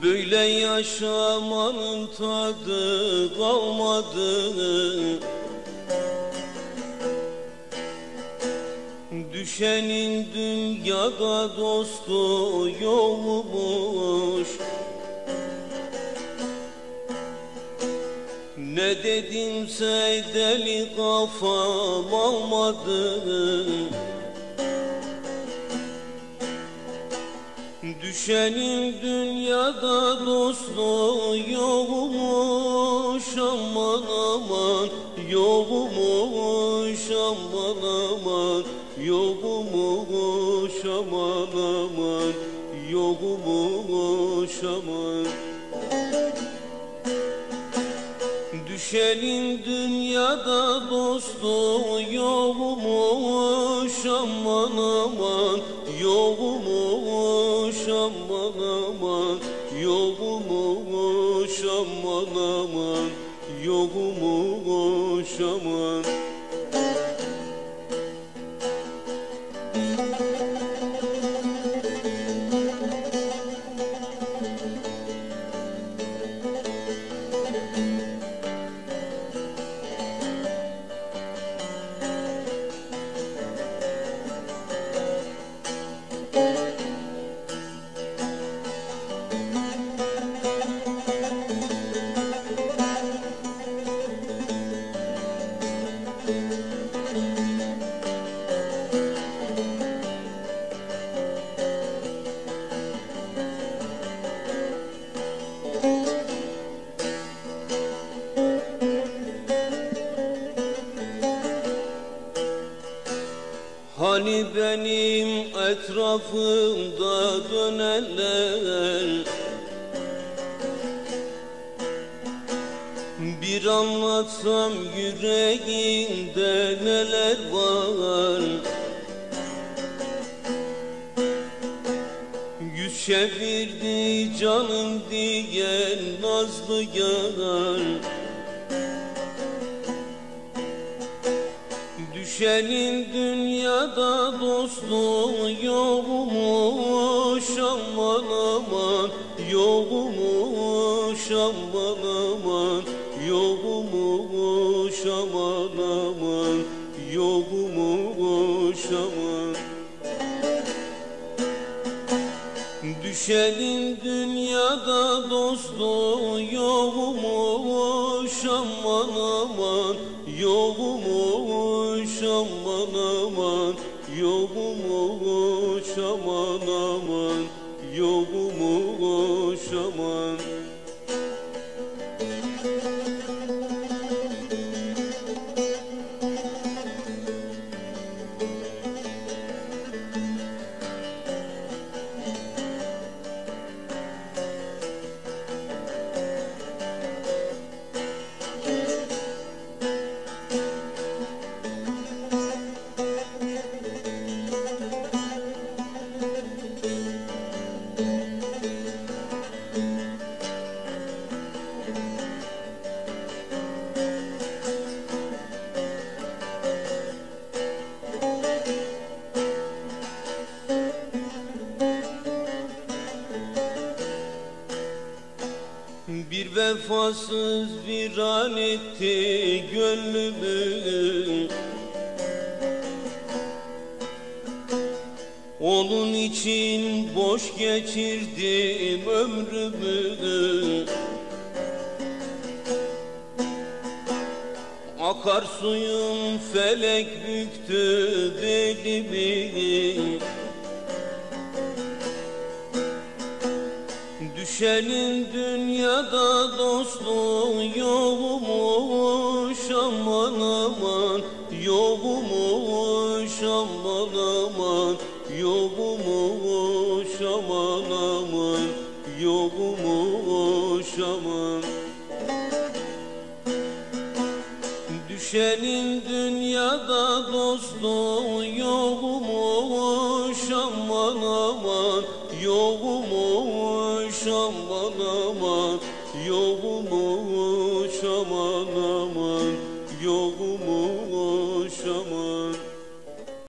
Böyle yaşamanın tadı kalmadı. Düşenin dünyada dostu yokmuş. Ne dedimse deli kafam almadı. Düşenin dünyada dostu yokmuş. Aman aman yokmuş. Aman aman yokmuş. Aman aman yokmuş. Aman. Düşenin dünyada dostu yokmuş. Aman aman yokmuş. Aman aman yokmuş. Aman aman yokmuş. Aman. Hani benim etrafımda dönenler, bir anlatsam yüreğinde neler var. Yüz çevirdi canım diyen nazlı yar. Düşenin dünyada dostu yokmuş. Aman aman yokmuş. Aman aman yokmuş. Aman aman yokmuş. Aman. Düşenin dünyada dostu yokmuş. Aman aman yokmuş. Aman aman yokmuş. Aman aman yokmuş. Aman. Bir vefasız viran etti gönlümü. Onun için boş geçirdim ömrümü. Akarsuyum felek büktü belimi. Düşenin dünyada dostu yokmuş. Aman aman yokmuş. Aman aman yokmuş. Aman aman yokmuş. Aman. Düşenin dünyada dostu yokmuş. Aman aman yokmuş. Aman aman yokmuş. Aman aman.